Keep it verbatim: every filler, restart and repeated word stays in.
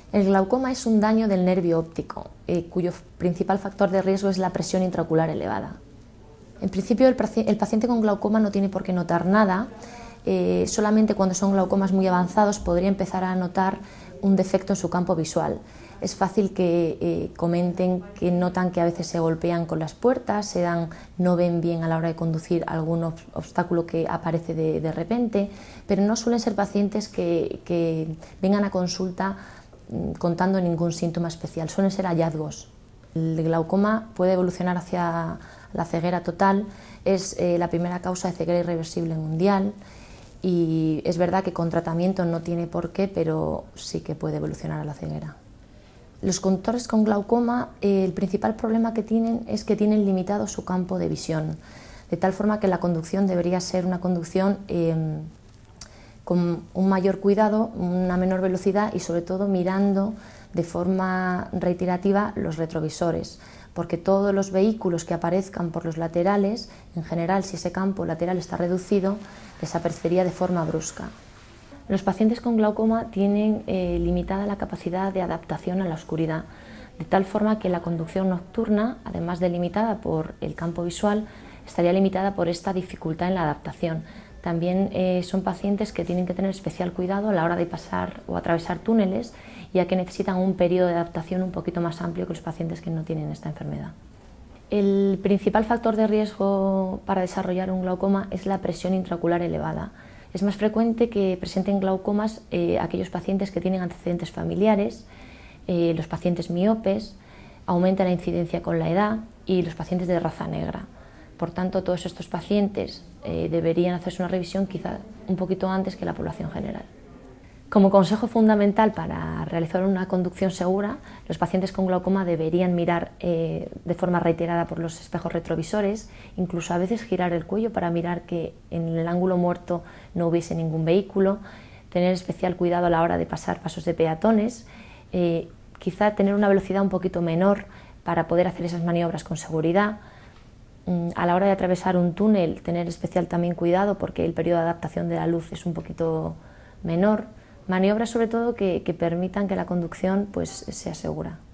El glaucoma es un daño del nervio óptico, eh, cuyo principal factor de riesgo es la presión intraocular elevada. En principio, el, el paciente con glaucoma no tiene por qué notar nada, eh, solamente cuando son glaucomas muy avanzados podría empezar a notar un defecto en su campo visual. Es fácil que eh, comenten que notan que a veces se golpean con las puertas, se dan, no ven bien a la hora de conducir algún ob obstáculo que aparece de, de repente, pero no suelen ser pacientes que, que vengan a consulta contando ningún síntoma especial, suelen ser hallazgos. El glaucoma puede evolucionar hacia la ceguera total, es eh, la primera causa de ceguera irreversible mundial y es verdad que con tratamiento no tiene por qué, pero sí que puede evolucionar a la ceguera. Los conductores con glaucoma, eh, el principal problema que tienen es que tienen limitado su campo de visión, de tal forma que la conducción debería ser una conducción eh, con un mayor cuidado, una menor velocidad y sobre todo mirando de forma reiterativa los retrovisores, porque todos los vehículos que aparezcan por los laterales, en general si ese campo lateral está reducido, desaparecería de forma brusca. Los pacientes con glaucoma tienen eh, limitada la capacidad de adaptación a la oscuridad, de tal forma que la conducción nocturna, además de limitada por el campo visual, estaría limitada por esta dificultad en la adaptación. También eh, son pacientes que tienen que tener especial cuidado a la hora de pasar o atravesar túneles, ya que necesitan un periodo de adaptación un poquito más amplio que los pacientes que no tienen esta enfermedad. El principal factor de riesgo para desarrollar un glaucoma es la presión intraocular elevada. Es más frecuente que presenten glaucomas eh, aquellos pacientes que tienen antecedentes familiares, eh, los pacientes miopes, aumenta la incidencia con la edad y los pacientes de raza negra. Por tanto, todos estos pacientes eh, deberían hacerse una revisión quizá un poquito antes que la población general. Como consejo fundamental para realizar una conducción segura, los pacientes con glaucoma deberían mirar eh, de forma reiterada por los espejos retrovisores, incluso a veces girar el cuello para mirar que en el ángulo muerto no hubiese ningún vehículo, tener especial cuidado a la hora de pasar pasos de peatones, eh, quizá tener una velocidad un poquito menor para poder hacer esas maniobras con seguridad. A la hora de atravesar un túnel, tener especial también cuidado porque el periodo de adaptación de la luz es un poquito menor. Maniobras sobre todo que, que permitan que la conducción pues, sea segura.